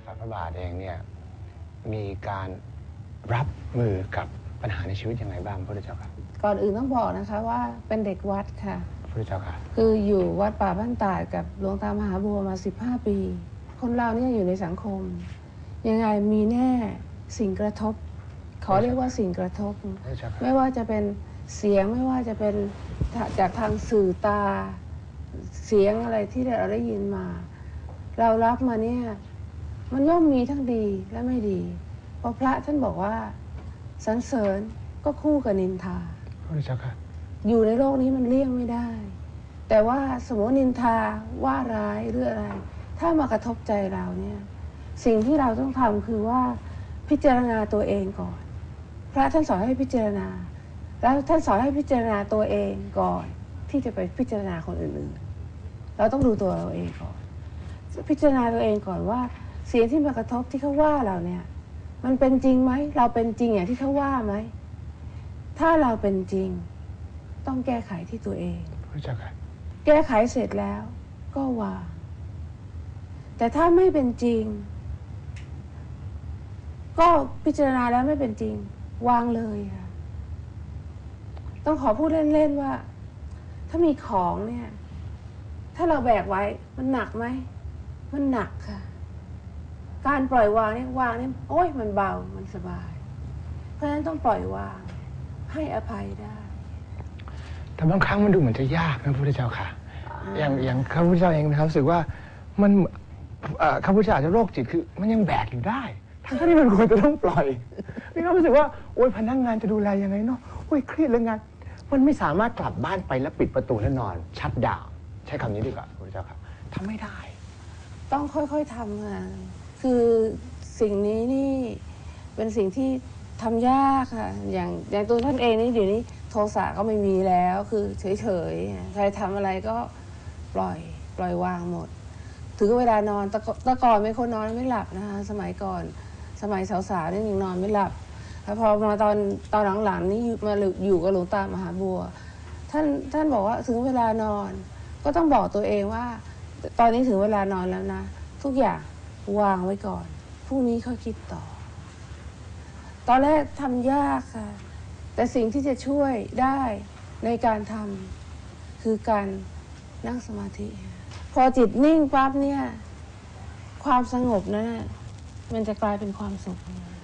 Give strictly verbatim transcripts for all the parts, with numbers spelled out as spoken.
ฝ่าพระบาทเองเนี่ยมีการรับมือกับปัญหาในชีวิตยังไงบ้างพระพุทธเจ้าค่ะก่อนอื่นต้องบอกนะคะว่าเป็นเด็กวัดค่ะพระพุทธเจ้าค่ะคืออยู่วัดป่าบ้านตาดกับหลวงตามหาบัวมาสิบห้าปีคนเราเนี่ยอยู่ในสังคมยังไงมีแน่สิ่งกระทบขอเรียกว่าสิ่งกระทบไม่ว่าจะเป็นเสียงไม่ว่าจะเป็นจากทางสื่อตาเสียงอะไรที่เราได้ยินมาเรารับมาเนี่ยมันย่อมมีทั้งดีและไม่ดีเพราะพระท่านบอกว่าสรรเสริญก็คู่กับนินทาพระเจ้าค่ะอยู่ในโลกนี้มันเลี่ยงไม่ได้แต่ว่าสมมตินินทาว่าร้ายหรืออะไรถ้ามากระทบใจเราเนี่ยสิ่งที่เราต้องทำคือว่าพิจารณาตัวเองก่อนพระท่านสอนให้พิจารณาแล้วท่านสอนให้พิจารณาตัวเองก่อนที่จะไปพิจารณาคนอื่นๆเราต้องดูตัวเราเองก่อนพิจารณาตัวเองก่อนว่าเสียงที่มากระทบที่เขาว่าเราเนี่ยมันเป็นจริงไหมเราเป็นจริงอย่างที่เขาว่าไหมถ้าเราเป็นจริงต้องแก้ไขที่ตัวเองแก้ไขเสร็จแล้วก็วางแต่ถ้าไม่เป็นจริงก็พิจารณาแล้วไม่เป็นจริงวางเลยค่ะต้องขอพูดเล่นๆว่าถ้ามีของเนี่ยถ้าเราแบกไว้มันหนักไหมมันหนักค่ะการปล่อยวางเนี่ยวางเนี่ยโอ้ยมันเบามันสบายเพราะฉะนั้นต้องปล่อยวางให้อภัยได้แต่บางครั้งมันดูเหมือนจะยากนะพระพุทธเจ้าค่ะอย่างอย่างข้าพุทธเจ้าเองมีความรู้สึกว่ามันข้าพุทธเจ้าอาจจะโรคจิตคือมันยังแบกอยู่ได้ทั้งที่มันควรจะต้องปล่อยมีความรู้สึกว่าโอ๊ยพนักงานจะดูแลยังไงเนาะโอ๊ยเครียดเรื่องงานมันไม่สามารถกลับบ้านไปแล้วปิดประตูแล้วนอนชัตดาวน์ใช้คำนี้ดีกว่าพระพุทธเจ้าค่ะทำไม่ได้ต้องค่อยๆทำค่ะคือสิ่งนี้นี่เป็นสิ่งที่ทำยากค่ะอย่างอย่างตัวท่านเองนี่เดี๋ยวนี้โทสะก็ไม่มีแล้วคือเฉยๆใครทำอะไรก็ปล่อยปล่อยวางหมดถึงเวลานอนตะตะก่อนไม่คนนอนไม่หลับนะคะสมัยก่อนสมัยสาวๆนี่ยังนอนไม่หลับแล้วพอมาตอนตอนหลังๆนี่มาอยู่กับหลวงตามหาบัวท่านท่านบอกว่าถึงเวลานอนก็ต้องบอกตัวเองว่าตอนนี้ถึงเวลานอนแล้วนะทุกอย่างวางไว้ก่อนพรุ่งนี้ค่อยคิดต่อตอนแรกทำยากค่ะแต่สิ่งที่จะช่วยได้ในการทำคือการนั่งสมาธิพอจิตนิ่งปั๊บเนี่ยความสงบนั้นมันจะกลายเป็นความสุข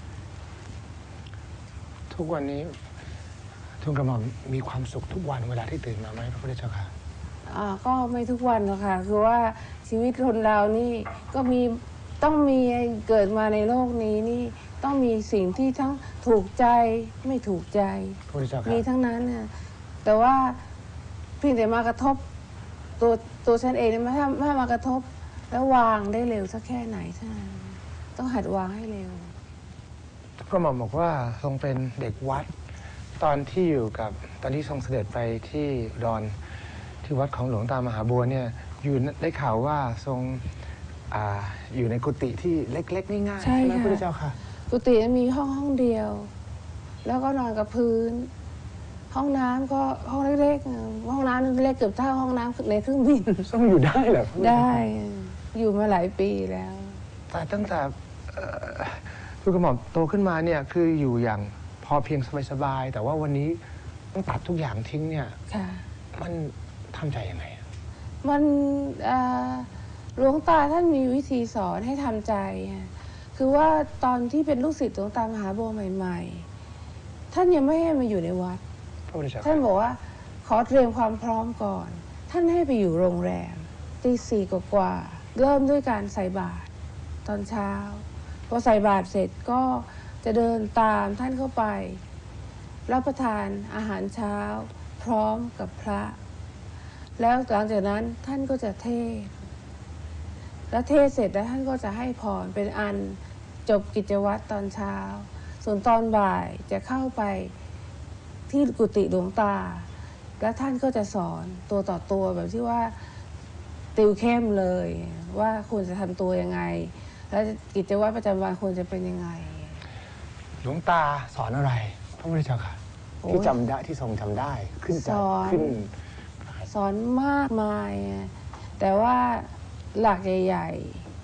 ทุกวันนี้ทุนกระหม่อมมีความสุขทุกวันเวลาที่ตื่นมาไหมพระพุทธเจ้าค่ะอ่าก็ไม่ทุกวันหรอกค่ะคือว่าชีวิตคนเรานี่ก็มีต้องมีเกิดมาในโลกนี้นี่ต้องมีสิ่งที่ทั้งถูกใจไม่ถูกใจมีทั้งนั้นนะแต่ว่าเพียงแต่มากระทบตัวตัวฉันเองไม่ถ้าถ้ามากระทบแล้ววางได้เร็วสักแค่ไหนเท่านั้นต้องหัดวางให้เร็วกระหม่อมบอกว่าทรงเป็นเด็กวัดตอนที่อยู่กับตอนที่ทรงเสด็จไปที่ดอนที่วัดของหลวงตามหาบัวเนี่ยอยู่ได้ข่าวว่าทรงอ่าอยู่ในกุฏิที่เล็กๆง่ายๆใช่ไหมพระเจ้าค่ะกุฏิมีห้องห้องเดียวแล้วก็นอนกับพื้นห้องน้ำก็ห้องเล็กๆห้องน้ำเล็กเกือบเท่าห้องน้ำในเครื่องบินต้องอยู่ได้เหรอได้อยู่มาหลายปีแล้วแต่ตั้งแต่ทุกกระหม่อมโตขึ้นมาเนี่ยคืออยู่อย่างพอเพียงสบายๆแต่ว่าวันนี้ต้องตัดทุกอย่างทิ้งเนี่ยมันทำใจยังไงมันหลวงตาท่านมีวิธีสอนให้ทำใจคือว่าตอนที่เป็นลูกศิษย์หลวงตามหาบัวใหม่ๆท่านยังไม่ให้มาอยู่ในวัดท่านบอกว่าขอเตรียมความพร้อมก่อนท่านให้ไปอยู่โรงแรมตีสี่กว่าๆเริ่มด้วยการใส่บาตรตอนเช้าพอใส่บาตรเสร็จก็จะเดินตามท่านเข้าไปรับประทานอาหารเช้าพร้อมกับพระแล้วหลังจากนั้นท่านก็จะเทศแล้วเทศเสร็จแล้วท่านก็จะให้พรเป็นอันจบกิจวัตรตอนเช้าส่วนตอนบ่ายจะเข้าไปที่กุฏิหลวงตาแล้วท่านก็จะสอนตัวต่อตัวแบบที่ว่าติวเข้มเลยว่าควรจะทำตัวยังไงแล้วกิจวัตรประจำวันควรจะเป็นยังไงหลวงตาสอนอะไรพระพุทธเจ้าค่ะที่จำได้ที่ทรงจำได้ขึ้นใจขึ้นสอนมากมายแต่ว่าหลักใหญ่ๆ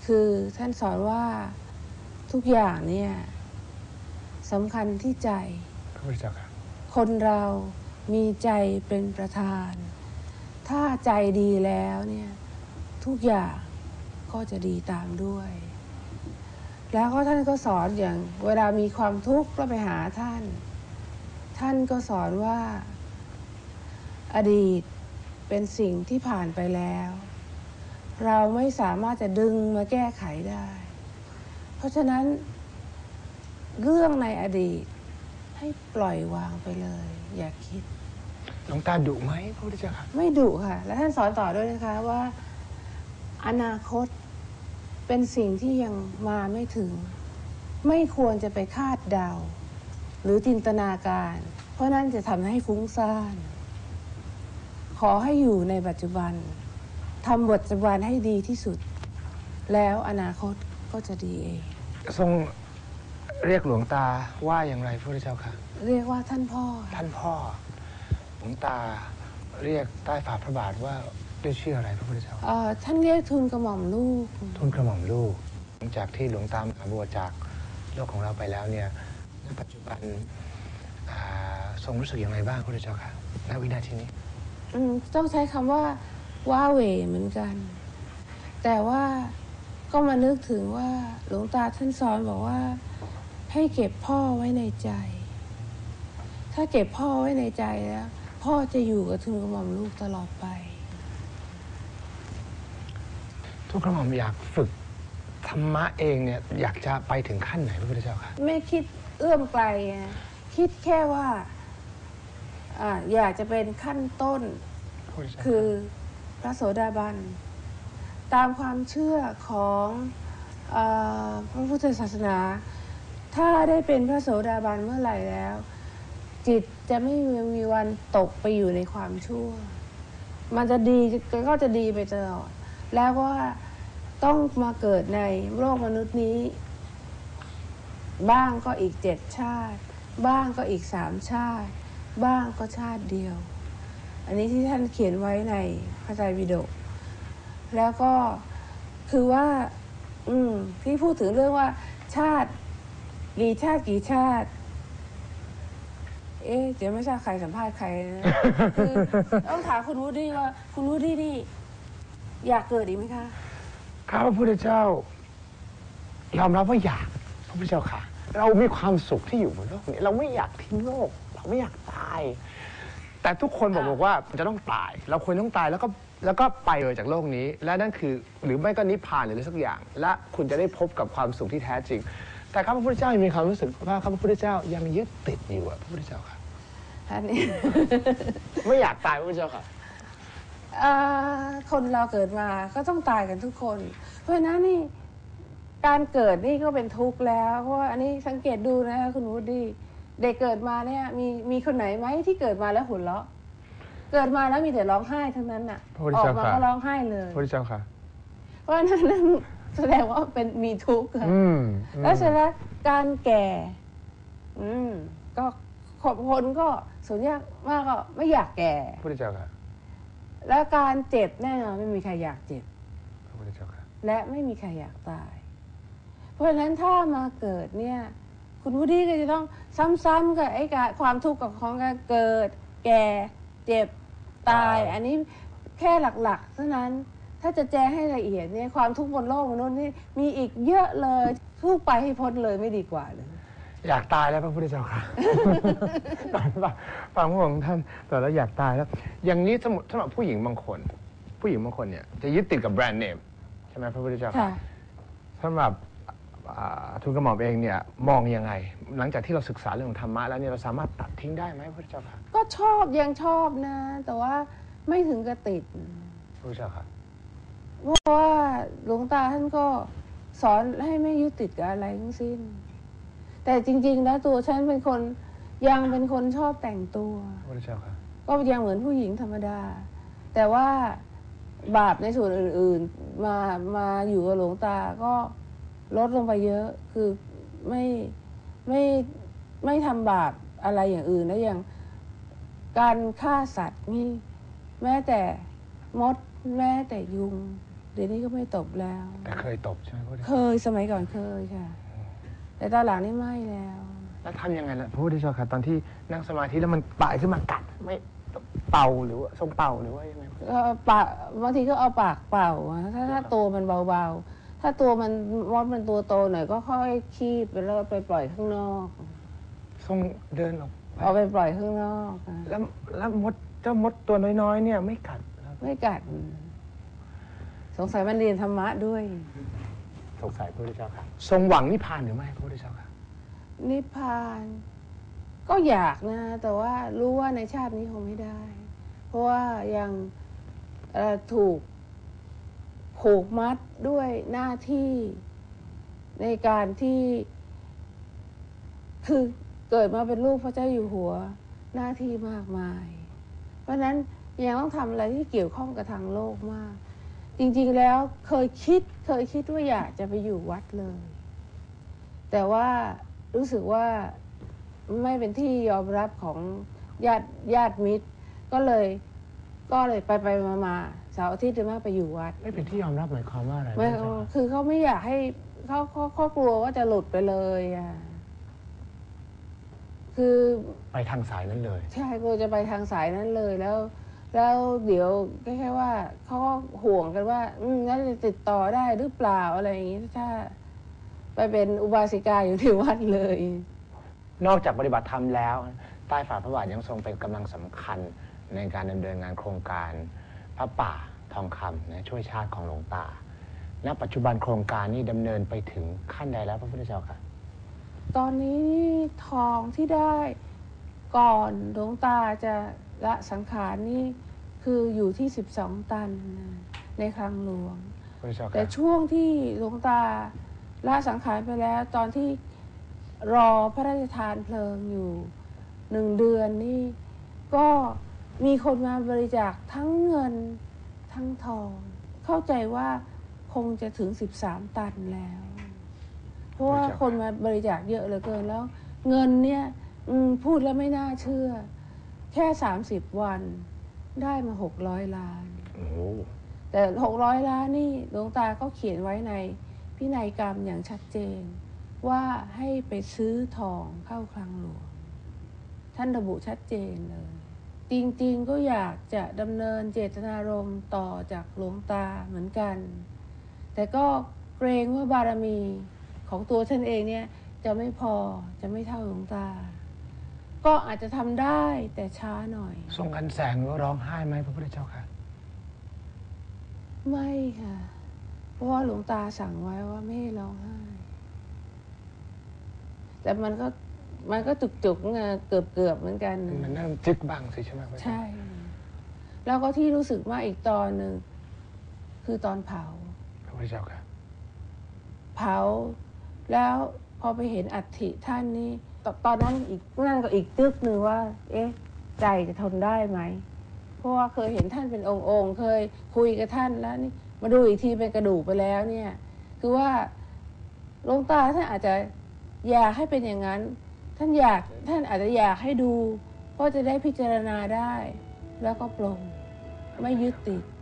คือท่านสอนว่าทุกอย่างเนี่ยสำคัญที่ใจพระพุทธเจ้าค่ะคนเรามีใจเป็นประธาน ถ้าใจดีแล้วเนี่ยทุกอย่างก็จะดีตามด้วย แล้วก็ท่านก็สอนอย่างเวลามีความทุกข์ก็ไปหาท่าน ท่านก็สอนว่าอดีตเป็นสิ่งที่ผ่านไปแล้ว เราไม่สามารถจะดึงมาแก้ไขได้ เพราะฉะนั้นเรื่องในอดีตให้ปล่อยวางไปเลย อย่าคิดหลวงตาดุไหมพระพุทธเจ้าค่ะไม่ดุค่ะ และท่านสอนต่อด้วยนะคะว่าอนาคตเป็นสิ่งที่ยังมาไม่ถึง ไม่ควรจะไปคาดเดาหรือจินตนาการ เพราะนั่นจะทำให้ฟุ้งซ่านขอให้อยู่ในปัจจุบันทำปัจจุบันให้ดีที่สุด แล้วอนาคตก็จะดีเองทรงเรียกหลวงตาว่าอย่างไรพระพุทธเจ้าค่ะเรียกว่าท่านพ่อท่านพ่อหลวงตาเรียกใต้ฝ่าพระบาทว่าด้วยชื่ออะไรพระพุทธเจ้าเอ่อท่านเรียกทูลกระหม่อมลูกทูลกระหม่อมลูกหลังจากที่หลวงตามหาบัวจากโลกของเราไปแล้วเนี่ยณปัจจุบันอ่าทรงรู้สึกอย่างไรบ้างพระพุทธเจ้าค่ะณวินาทีนี้อืมต้องใช้คำว่าว้าเหวเหมือนกัน แต่ว่าก็มานึกถึงว่าหลวงตาท่านสอนบอกว่าให้เก็บพ่อไว้ในใจ ถ้าเก็บพ่อไว้ในใจแล้วพ่อจะอยู่กับทูลกระหม่อมลูกตลอดไปทุกกระหม่อมอยากฝึกธรรมะเองเนี่ยอยากจะไปถึงขั้นไหนพระพุทธเจ้าค่ะไม่คิดเอื้อมไกลไงคิดแค่ว่าอ่าอยากจะเป็นขั้นต้นพระพุทธเจ้าคือพระโสดาบันตามความเชื่อของเออพระพุทธศาสนา ถ้าได้เป็นพระโสดาบันเมื่อไหร่แล้ว จิตจะไม่มีวันตกไปอยู่ในความชั่ว มันจะดีก็จะดีไปตลอดแล้วว่าต้องมาเกิดในโลกมนุษย์นี้ บ้างก็อีกเจ็ดชาติ บ้างก็อีกสามชาติ บ้างก็ชาติเดียว อันนี้ที่ท่านเขียนไว้ในพระไตรปิฎกแล้วก็คือว่า อืมที่พูดถึงเรื่องว่า ชาติกี่ชาติกี่ชาติ เอ๊ะเดี๋ยวไม่ทราบใครสัมภาษณ์ใครนะคือต้องถามคุณวูดดี้ว่า คุณวูดดี้นี่อยากเกิดอีกไหมคะข้าพระพุทธเจ้ายอมรับว่าอยากพระพุทธเจ้าค่ะ เรามีความสุขที่อยู่บนโลกนี้เราไม่อยากทิ้งโลก เราไม่อยากตาย แต่ทุกคนบอกบอกว่ามันจะต้องตาย เราควรต้องตายแล้วก็แล้วก็ไปเลยจากโลกนี้ และนั่นคือหรือไม่ก็นิพพานหรืออะไรสักอย่าง และคุณจะได้พบกับความสุขที่แท้จริง แต่ข้าพระพุทธเจ้ายังมีความรู้สึกว่าข้าพระพุทธเจ้ายังยึดติดอยู่อะพระพุทธเจ้าค่ะอันนี้ไม่อยากตายพระพุทธเจ้าค่ะอ่าคนเราเกิดมาก็ต้องตายกันทุกคน เพราะฉะนั้นนี่การเกิดนี่ก็เป็นทุกข์แล้ว เพราะว่าอันนี้สังเกตดูนะคะคุณวูดดี้เด็กเกิดมาเนี่ยมีมีคนไหนไหมที่เกิดมาแล้วหัวเราะเกิดมาแล้วมีแต่ร้องไห้ทั้งนั้นน่ะพระพุทธออกเจ้ามาค่ะก็ร้องไห้เลยพระพุทธเจ้าค่ะเพราะฉะนั้นนั่นแสดงว่าเป็นมีทุกข์ค่ะอืมแล้วเสร็จแล้วการแก่ อืมก็คนก็ส่วนใหญ่มากก็ไม่อยากแก่พระพุทธเจ้าค่ะแล้วการเจ็บแน่นอนไม่มีใครอยากเจ็บพระพุทธเจ้าค่ะและไม่มีใครอยากตาย เพราะฉะนั้นถ้ามาเกิดเนี่ย คุณวูดดี้ก็จะต้องซ้ำๆกับไอ้การความทุกข์กับของการเกิด แก่ เจ็บ ตายตายอันนี้แค่หลักๆเท่านั้น ถ้าจะแจ้งให้ละเอียดเนี่ยความทุกข์บนโลกมนุษย์นี่มีอีกเยอะเลยทุกไปให้พ้นเลยไม่ดีกว่าเลยอยากตายแล้วพระพุทธเจ้าค่ะ ตอนฟังฟังพระองค์ท่านแต่แล้วอยากตายแล้ว อย่างนี้สมมติสำหรับผู้หญิงบางคน ผู้หญิงบางคนเนี่ยจะยึดติดกับแบรนด์เนมใช่ไหมพระพุทธเจ้าค่ะสำหรับอ่าทูลกระหม่อมเองเนี่ยมองยังไง หลังจากที่เราศึกษาเรื่องของธรรมะแล้วเนี่ยเราสามารถตัดทิ้งได้ไหมพระพุทธเจ้าค่ะก็ชอบยังชอบนะ แต่ว่าไม่ถึงกับติดพระพุทธเจ้าค่ะเพราะว่าหลวงตาท่านก็สอนให้ไม่ยึดติดกับอะไรทั้งสิ้น แต่จริงๆแล้วตัวฉันเป็นคนยังเป็นคนชอบแต่งตัวพระพุทธเจ้าค่ะก็ยังเหมือนผู้หญิงธรรมดา แต่ว่าบาปในส่วนอื่นๆมามาอยู่กับหลวงตาก็ลดลงไปเยอะ คือไม่ไม่ไม่ทำบาปอะไรอย่างอื่นแล้วอย่างการฆ่าสัตว์นี่แม้แต่มดแม้แต่ยุงเดี๋ยวนี้ก็ไม่ตบแล้วแต่เคยตบใช่ไหมพระพุทธเคยสมัยก่อนเคยค่ะ แต่ตอนหลังนี่ไม่แล้วแล้วทำยังไงล่ะพระพุทธเจ้าค่ะตอนที่นั่งสมาธิแล้วมันป่ายขึ้นมากัดไม่เป่าหรือว่าทรงเป่าหรือว่ายังไงก็ปากบางทีก็เอาปากเป่าอะถ้าถ้าตัวมันเบาๆ ถ้าตัวมันมดมันตัวโตหน่อยก็ค่อยคีบไปแล้วไปปล่อยข้างนอกทรงเดินออกไปเอาไปปล่อยข้างนอกอะแล้วแล้วมดเจ้ามดตัวน้อยๆเนี่ยไม่กัดแล้วไม่กัด สงสัยมันเรียนธรรมะด้วยสงสัยพระพุทธเจ้าค่ะทรงหวังนิพพานหรือไม่พระพุทธเจ้าค่ะนิพพาน ก็อยากนะ แต่ว่ารู้ว่าในชาตินี้คงไม่ได้ เพราะว่ายังเอ่อถูกผูกมัดด้วยหน้าที่ในการที่ คือเกิดมาเป็นลูกพระเจ้าอยู่หัวหน้าที่มากมาย เพราะฉะนั้นยังต้องทำอะไรที่เกี่ยวข้องกับทางโลกมาก จริงๆแล้วเคยคิดเคยคิดว่าอยากจะไปอยู่วัดเลย แต่ว่ารู้สึกว่าไม่เป็นที่ยอมรับของญาติญาติมิตร ก็เลยก็เลยไปไปมามาเสาร์อาทิตย์จะมาไปอยู่วัดไม่เป็นที่ยอมรับหมายความว่าอะไรพระไม่พุทธเจ้าค่ะคือเขาไม่อยากให้เขาเขาเขากลัวว่าจะหลุดไปเลยอ่ะคือไปทางสายนั้นเลยใช่กลัวจะไปทางสายนั้นเลยแล้ว แล้วเดี๋ยวแค่ว่าเขาก็ห่วงกันว่า อืมแล้วจะติดต่อได้หรือเปล่าอะไรอย่างนี้ถ้า ไปเป็นอุบาสิกาอยู่ที่วัดเลยนอกจากปฏิบัติธรรมแล้วใต้ฝ่าพระบาทยังทรงเป็นกำลังสำคัญในการดำเนินงานโครงการพระป่าทองคำนะช่วยชาติของหลวงตา ณ ปัจจุบันโครงการนี้ดำเนินไปถึงขั้นใดแล้วพระพุทธเจ้าค่ะตอนนี้ทองที่ได้ก่อนหลวงตาจะละสังขารนี่คืออยู่ที่สิบสองตันนะในคลังหลวงพระพุทธเจ้าแต่ค่ะช่วงที่หลวงตาละสังขารไปแล้ว ตอนที่รอพระราชทานเพลิงอยู่หนึ่งเดือนนี่ก็มีคนมาบริจาคทั้งเงินทั้งทอง เข้าใจว่าคงจะถึงสิบสามตันแล้ว เพราะว่าคนมาบริจาคเยอะเหลือเกินแล้ว เงินเนี่ยอืมพูดแล้วไม่น่าเชื่อ แค่สามสิบวันได้มาหกร้อยล้านโอ้โหแต่หกร้อยล้านนี่หลวงตาก็เขียนไว้ในพินัยกรรมอย่างชัดเจน ว่าให้ไปซื้อทองเข้าคลังหลวง ท่านระบุชัดเจนเลย จริงๆก็อยากจะดำเนินเจตนารมณ์ต่อจากหลวงตาเหมือนกัน แต่ก็เกรงว่าบารมีของตัวท่านเองเนี่ยจะไม่พอจะไม่เท่าหลวงตา ก็อาจจะทำได้แต่ช้าหน่อยทรงกันแสงหรือว่าร้องไห้ไหมพระพุทธเจ้าค่ะไม่ค่ะ เพราะว่าหลวงตาสั่งไว้ว่าไม่ให้ร้องไห้ แต่มันก็มันก็จุกๆไงเกือบเกือบๆเหมือนกันมันเริ่มจึกบ้างสิใช่ไหมพระพุทธเจ้าใช่ แล้วก็ที่รู้สึกมากอีกตอนหนึ่งคือตอนเผาพระพุทธเจ้าค่ะเผาแล้วพอไปเห็นอัฐิท่านนี่ตตอนนั้นอีกนั่นก็อีกตึกหนึ่งว่า เอ๊ะ ใจจะทนได้ไหม เพราะว่าเคยเห็นท่านเป็นองค์ๆเคยคุยกับท่านแล้วนี่มาดูอีกทีเป็นกระดูกไปแล้วเนี่ย คือว่าหลวงตาท่านอาจจะอยากให้เป็นอย่างนั้น ท่านอยากท่านอาจจะอยากให้ดู เพราะจะได้พิจารณาได้ แล้วก็ปลงไม่ยึดติด